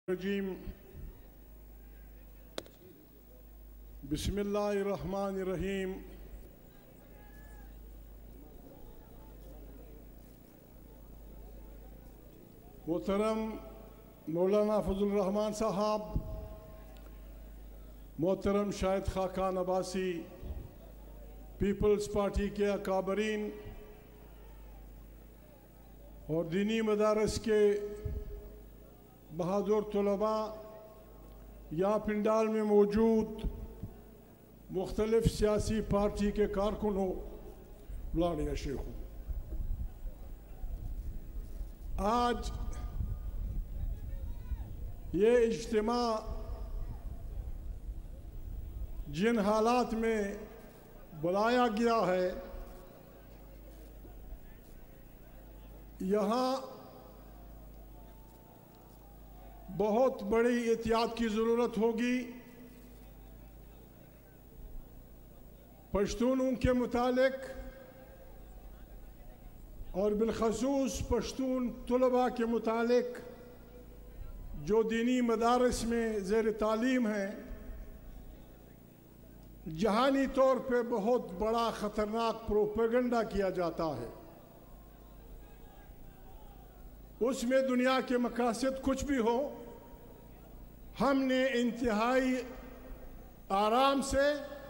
الرجیم بسم اللہ الرحمن الرحیم محترم مولانا فضل الرحمان صاحب، محترم شاہد خاقان عباسی، پیپلز پارٹی کے اکابرین اور دینی مدارس کے بہادر طلباء، یہاں پنڈال میں موجود مختلف سیاسی پارٹی کے کارکنوں، بلانے شیخوں، آج یہ اجتماع جن حالات میں بلایا گیا ہے، یہاں بہت بڑی احتیاط کی ضرورت ہوگی۔ پشتونوں کے متعلق اور بالخصوص پشتون طلباء کے متعلق جو دینی مدارس میں زیر تعلیم ہیں، جہانی طور پہ بہت بڑا خطرناک پروپیگنڈا کیا جاتا ہے۔ اس میں دنیا کے مقاصد کچھ بھی ہو، ہم نے انتہائی آرام سے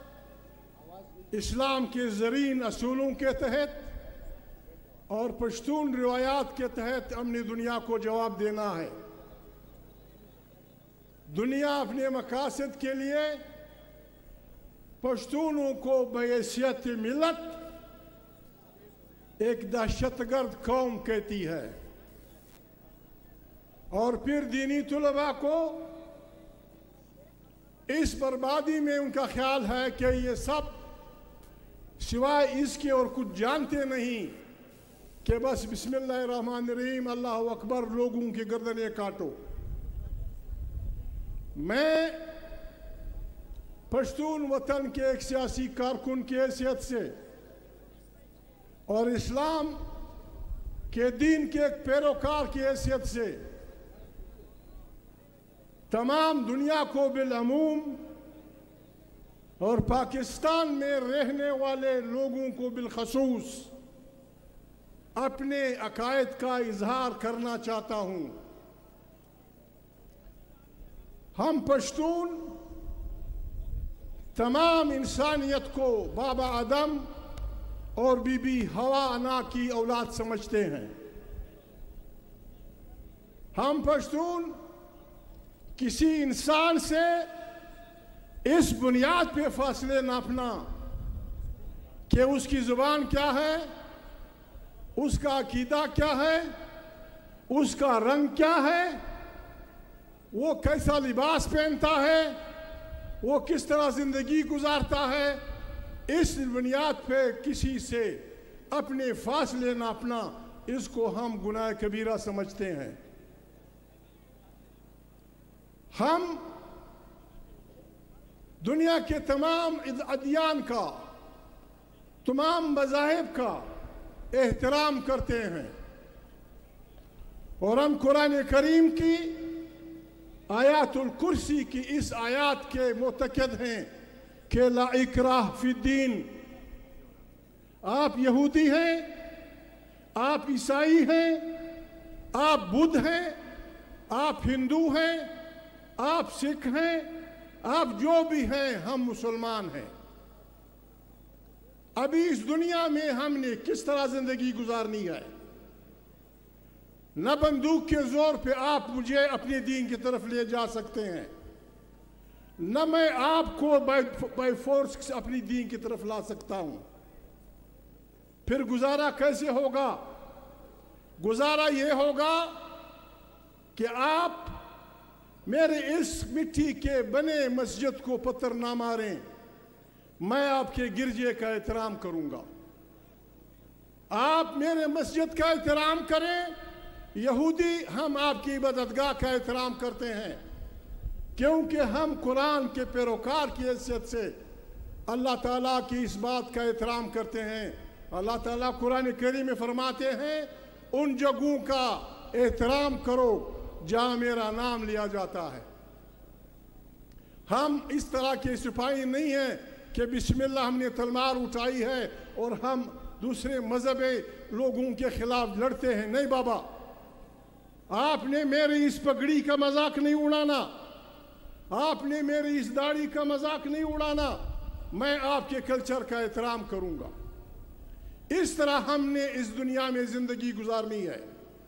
اسلام کے زرین اصولوں کے تحت اور پشتون روایات کے تحت ہم نے دنیا کو جواب دینا ہے۔ دنیا اپنے مقاصد کے لیے پشتونوں کو بحیثیت ملت ایک دہشت گرد قوم کہتی ہے، اور پھر دینی طلباء کو اس بربادی میں ان کا خیال ہے کہ یہ سب سوائے اس کے اور کچھ جانتے نہیں کہ بس بسم اللہ الرحمن الرحیم اللہ اکبر لوگوں کی گردنیں کاٹو۔ میں پشتون وطن کے ایک سیاسی کارکن کی حیثیت سے اور اسلام کے دین کے ایک پیروکار کی حیثیت سے تمام دنیا کو بالعموم اور پاکستان میں رہنے والے لوگوں کو بالخصوص اپنے عقائد کا اظہار کرنا چاہتا ہوں۔ ہم پشتون تمام انسانیت کو بابا آدم اور بی بی حوا انا کی اولاد سمجھتے ہیں۔ ہم پشتون کسی انسان سے اس بنیاد پہ فاصلے ناپنا کہ اس کی زبان کیا ہے، اس کا عقیدہ کیا ہے، اس کا رنگ کیا ہے، وہ کیسا لباس پہنتا ہے، وہ کس طرح زندگی گزارتا ہے، اس بنیاد پہ کسی سے اپنے فاصلے ناپنا، اس کو ہم گناہ کبیرہ سمجھتے ہیں۔ ہم دنیا کے تمام ادیان کا، تمام مذاہب کا احترام کرتے ہیں، اور ہم قرآن کریم کی آیات الکرسی کی اس آیات کے معتقد ہیں کہ لا اکراہ فی الدین۔ آپ یہودی ہیں، آپ عیسائی ہیں، آپ بدھ ہیں، آپ ہندو ہیں، آپ سکھ ہیں، آپ جو بھی ہیں، ہم مسلمان ہیں۔ ابھی اس دنیا میں ہم نے کس طرح زندگی گزارنی ہے؟ نہ بندوق کے زور پہ آپ مجھے اپنے دین کی طرف لے جا سکتے ہیں، نہ میں آپ کو بائی فورس اپنی دین کی طرف لا سکتا ہوں۔ پھر گزارا کیسے ہوگا؟ گزارا یہ ہوگا کہ آپ میرے اس مٹی کے بنے مسجد کو پتھر نہ ماریں، میں آپ کے گرجے کا احترام کروں گا۔ آپ میرے مسجد کا احترام کریں، یہودی ہم آپ کی عبادتگاہ کا احترام کرتے ہیں، کیونکہ ہم قرآن کے پیروکار کی حیثیت سے اللہ تعالیٰ کی اس بات کا احترام کرتے ہیں۔ اللہ تعالیٰ قرآن کریم میں فرماتے ہیں ان جگہوں کا احترام کرو जहां मेरा नाम लिया जाता है। हम इस तरह के सिपाही नहीं हैं कि बिस्मिल्लाह हमने तलवार उठाई है और हम दूसरे मजहबी लोगों के खिलाफ लड़ते हैं। नहीं बाबा, आपने मेरी इस पगड़ी का मजाक नहीं उड़ाना, आपने मेरी इस दाढ़ी का मजाक नहीं उड़ाना। मैं आपके कल्चर का एहतराम करूंगा। इस तरह हमने इस दुनिया में जिंदगी गुजारनी है।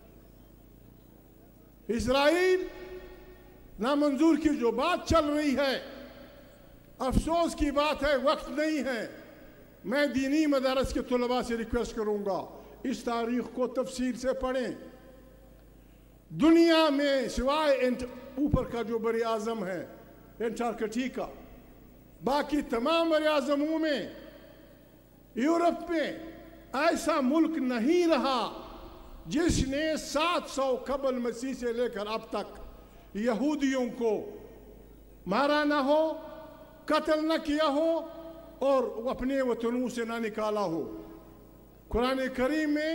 इजराइल नामंजूर की जो बात चल रही है, अफसोस की बात है, वक्त नहीं है। मैं दीनी मदारस के तलबा से रिक्वेस्ट करूंगा, इस तारीख को तफसील से पढ़ें। दुनिया में सिवाय ऊपर का जो बरे आज़म है एंटार्कटिका, बाकी तमाम बरे आज़मों में, यूरोप में ऐसा मुल्क नहीं रहा जिसने 700 कबल मसीह से लेकर अब तक यहूदियों को मारा ना हो, कत्ल न किया हो और अपने वतनों से ना निकाला हो। कुरान करीम में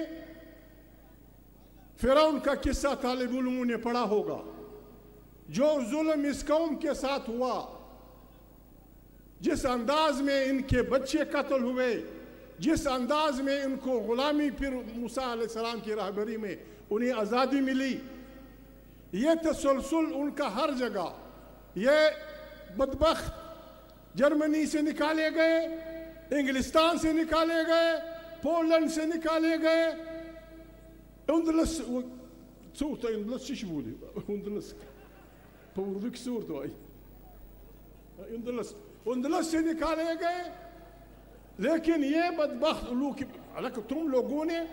फिरौन का किस्सा तालिब उलूम ने पढ़ा होगा, जो जुल्म इस कौम के साथ हुआ, जिस अंदाज में इनके बच्चे कत्ल हुए, जिस अंदाज में इनको गुलामी, फिर मूसा अलैहिस्सलाम की रहबरी में उन्हें आज़ादी मिली, ये तसलसल उनका हर जगह। ये बदबख्त जर्मनी से निकाले गए, इंग्लिस्तान से निकाले गए, पोलैंड से निकाले गए, उंदलस सूरत उंदलस शिशबूदी उंदलस पूर्वक सूरत आई उंदलस से निकाले गए। लेकिन ये बदबख्त लोग, हालांकि तुम लोगों ने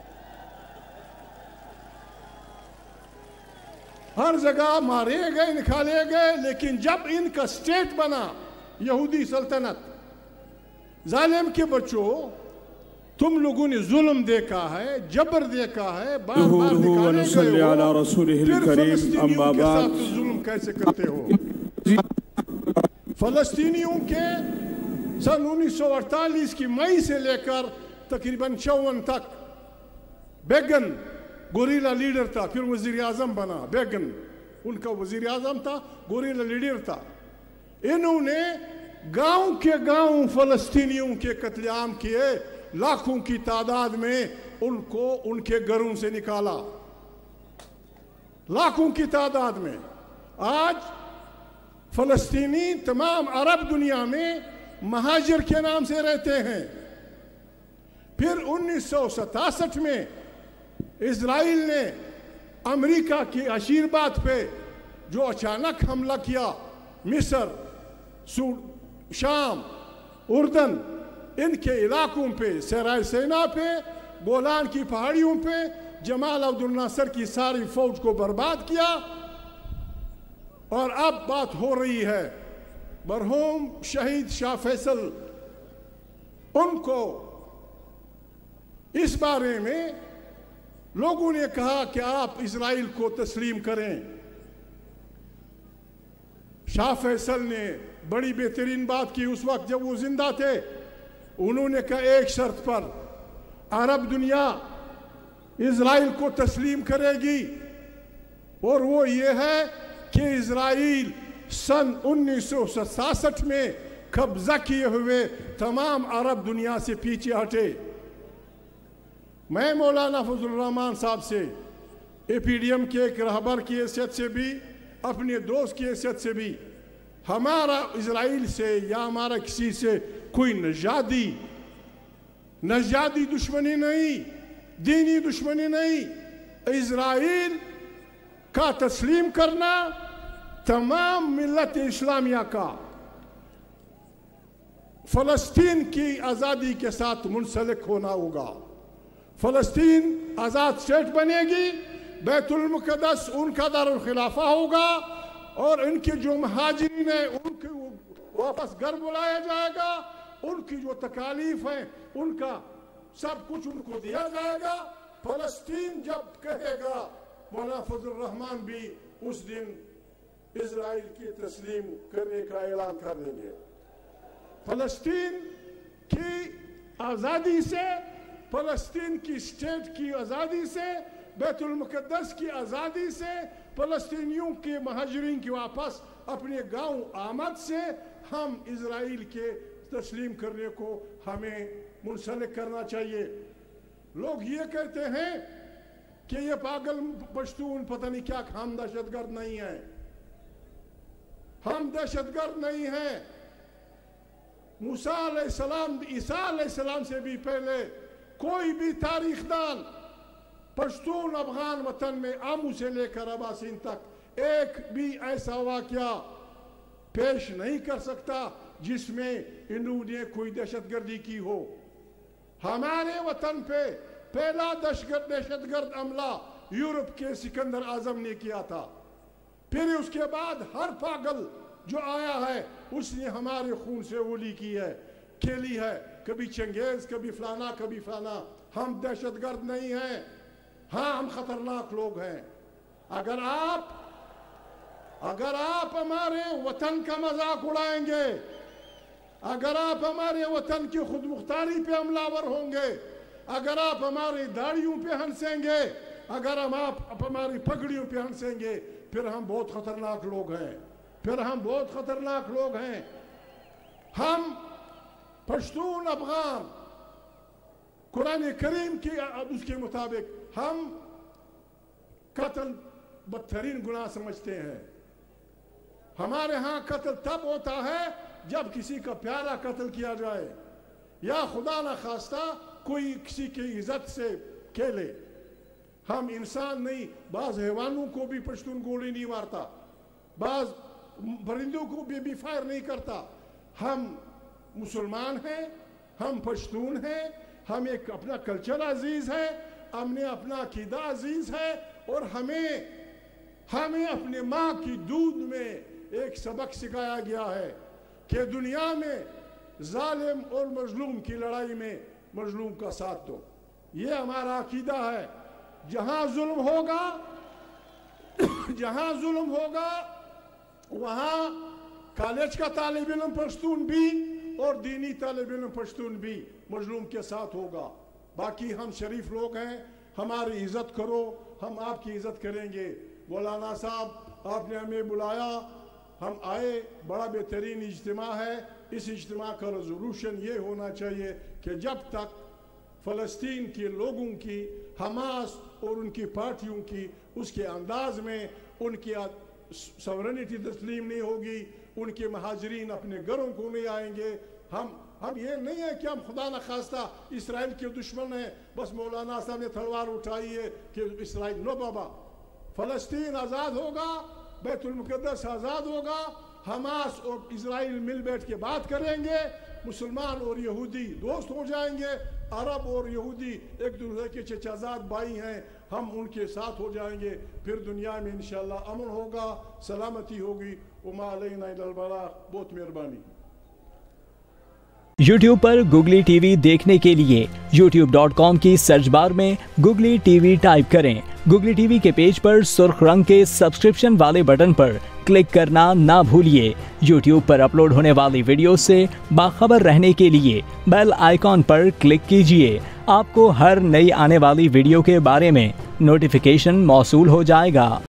हर जगह मारे गए, निकाले गए, लेकिन जब इनका स्टेट बना यहूदी सल्तनत, जालिम के बच्चों, तुम लोगों ने जुल्म देखा है, जबर देखा है, बार बार निकाले गए हो, फिर फलस्तीनियों के साथ जुल्म कैसे करते हो? फलस्तीनियों के सन 1948 की मई से लेकर तकरीबन 54 तक बेगन गोरिल्ला लीडर था, फिर वजीर आजम बना। बेगन उनका वजीर आजम था, गोरिल्ला लीडर था। इन्होंने गांव के गांव फलस्तीनियों के कत्लेआम किए, लाखों की तादाद में उनको उनके घरों से निकाला, लाखों की तादाद में। आज फलस्तीनी तमाम अरब दुनिया में महाजिर के नाम से रहते हैं। फिर 1967 में इजराइल ने अमेरिका की आशीर्वाद पे जो अचानक हमला किया, मिस्र, शाम, उर्दन, इनके इलाकों पे, सराय सेना पे, गोलान की पहाड़ियों पे जमाल अब्दुल नासर की सारी फौज को बर्बाद किया। और अब बात हो रही है मरहूम शहीद शाह फैसल, उनको इस बारे में लोगों ने कहा कि आप इजराइल को तस्लीम करें। शाह फैसल ने बड़ी बेहतरीन बात की उस वक्त जब वो जिंदा थे। उन्होंने कहा एक शर्त पर अरब दुनिया इजराइल को तस्लीम करेगी, और वो ये है कि इजराइल सन 1967 में कब्जा किए हुए तमाम अरब दुनिया से पीछे हटे। मैं मौलाना फजल रहमान साहब से एपीडीएम के एक रहबर की हैसियत से भी, अपने दोस्त की हैसियत से भी, हमारा इजराइल से या हमारा किसी से कोई नजादी दुश्मनी नहीं, दीनी दुश्मनी नहीं। इजराइल का तस्लीम करना तमाम मिल्लत इस्लामिया का फलस्तीन की आज़ादी के साथ मुंसलिक होना होगा। फलस्तीन आज़ाद स्टेट बनेगी, बैतुल मुक़द्दस उनका दारुल खिलाफा होगा, और इनके जो महाजिरीन हैं उनको वापस घर बुलाया जाएगा, उनकी जो तकालीफ हैं उनका सब कुछ उनको दिया जाएगा। फलस्तीन जब कहेगा, मौलाना फजल रहमान भी उस दिन इजराइल की तस्लीम करने का ऐलान कर देंगे। फलस्तीन की आज़ादी से, फलस्तीन की स्टेट की आज़ादी से, बैतुल मुक़द्दस की आज़ादी से फ़लस्तीनियों के महाजरीन की वापस अपने गांव आमद से हम इजराइल के तस्लीम करने को हमें मुंसलिक करना चाहिए। लोग ये कहते हैं कि ये पागल पश्तून पता नहीं क्या, हम दहशतगर्द नहीं हैं, हम दहशतगर्द नहीं हैं। मूसा अलैहिस्सलाम, ईसा अलैहिस्सलाम से भी पहले कोई भी तारीखदान पश्तून अफगान वतन में आमू से लेकर अबासीन तक एक भी ऐसा वाकया पेश नहीं कर सकता जिसमें इन्होंने कोई दहशतगर्दी की हो। हमारे वतन पे पहला दहशतगर्द हमला यूरोप के सिकंदर आजम ने किया था, फिर उसके बाद हर पागल जो आया है उसने हमारे खून से ओली की है, खेली है, कभी चंगेज, कभी फलाना, कभी फलाना। हम दहशतगर्द नहीं हैं, हाँ हम खतरनाक लोग हैं। अगर आप हमारे वतन का मजाक उड़ाएंगे, अगर आप हमारे वतन की खुद मुख्तारी पे हमलावर होंगे, अगर आप हमारी दाढ़ियों पे हंसेंगे, अगर आप हमारी पगड़ियों पे हंसेंगे, फिर हम बहुत खतरनाक लोग हैं, फिर हम बहुत खतरनाक लोग हैं। हम पश्तून अफगान कुरान करीम की उसके मुताबिक हम कत्ल बदतरीन गुनाह समझते हैं। हमारे यहाँ कत्ल तब होता है जब किसी का प्यारा कत्ल किया जाए या खुदा न खास्ता कोई किसी की इज्जत से खेले। हम इंसान नहीं, बाज हैवानों को भी पश्तून गोली नहीं मारता, बाज परिंदों को भी फायर नहीं करता। हम मुसलमान हैं, हम पश्तून हैं, हम एक अपना कल्चर अजीज है, हमने अपना अकीदा अजीज है और हमें अपने माँ की दूध में एक सबक सिखाया गया है कि दुनिया में जालिम और मजलूम की लड़ाई में मजलूम का साथ दो। ये हमारा अकीदा है। जहाँ जुल्म होगा वहाँ कॉलेज का तालिब इल्म पश्तून भी और दीनी तालिब इल्म पश्तून भी मजलूम के साथ होगा। बाकी हम शरीफ लोग हैं, हमारी इज्जत करो, हम आपकी इज्जत करेंगे। मौलाना साहब आपने हमें बुलाया, हम आए, बड़ा बेहतरीन इज्तिमा है। इस इज्तिमा का रेजोल्यूशन ये होना चाहिए कि जब तक फ़लस्तीन के लोगों की, हमास और उनकी पार्टियों की उसके अंदाज में उनकी सवरनिटी तस्लीम नहीं होगी, उनके महाजरीन अपने घरों को नहीं आएंगे। हम ये नहीं है कि हम खुदा न खास्ता इसराइल के दुश्मन हैं, बस मौलाना साहब ने तलवार उठाई है कि इसराइल। नो बाबा, फ़लस्तीन आज़ाद होगा, बैतुल मुक़द्दस आज़ाद होगा, हमास और इसराइल मिल बैठ के बात करेंगे, मुसलमान और यहूदी दोस्त हो जाएंगे, अरब और यहूदी एक दूसरे के चचाजाद भाई हैं, हम उनके साथ हो जाएंगे। फिर दुनिया में इंशाअल्लाह अमन होगा, सलामती होगी। उमा अलैना इल्लल बलाग। बहुत मेहरबानी। YouTube पर Googly TV देखने के लिए youtube.com की सर्च बार में Googly TV टाइप करें। Googly TV के पेज पर सुर्ख रंग के सब्सक्रिप्शन वाले बटन पर क्लिक करना ना भूलिए। YouTube पर अपलोड होने वाली वीडियो से बाखबर रहने के लिए बेल आइकॉन पर क्लिक कीजिए। आपको हर नई आने वाली वीडियो के बारे में नोटिफिकेशन मौसूल हो जाएगा।